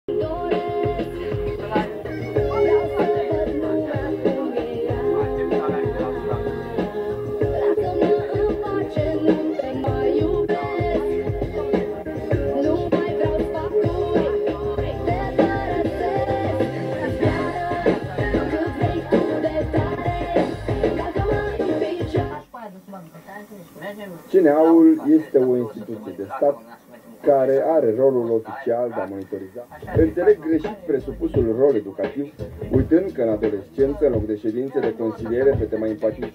CNA-ul este o instituție de stat care are rolul oficial de a monitoriza. Înțeleg greșit presupusul rol educativ, uitând că în adolescență, în loc de ședințe de consiliere pe tema empatiei.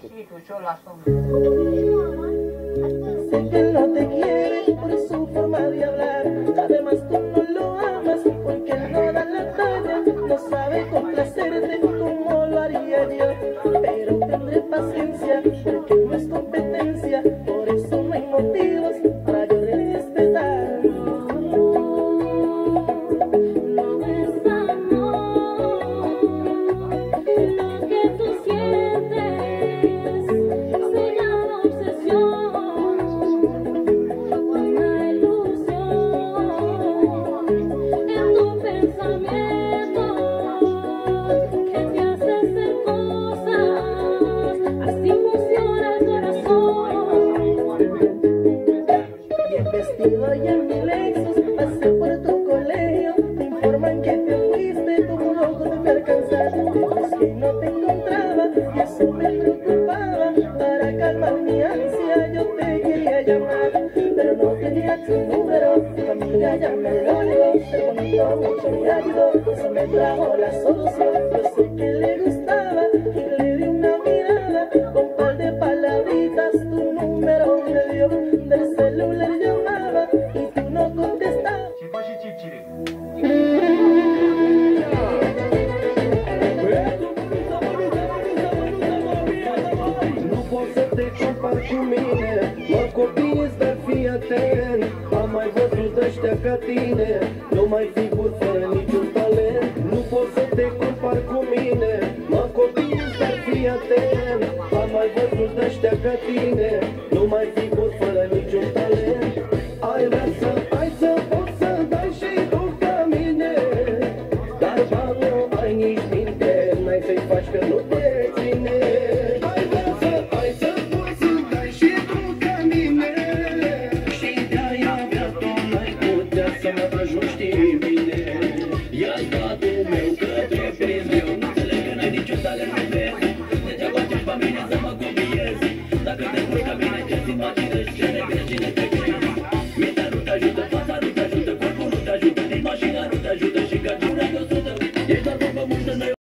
Am mai văzut ăștia ca tine, nu mai fi bun fără niciun talent. Nu poți să te compari cu mine, mă copiii, dar fii atent. Am mai văzut ăștia ca tine, nu mai fi bun fără niciun talent. Ai vrea să ai să poți să dai și tu ca mine, dar bani nu ai nici minte, n-ai să-i faci că nu te ține. Ai vrea să ai să poți să dai și tu ca mine, să mă ajungi, știi bine. Ia-ți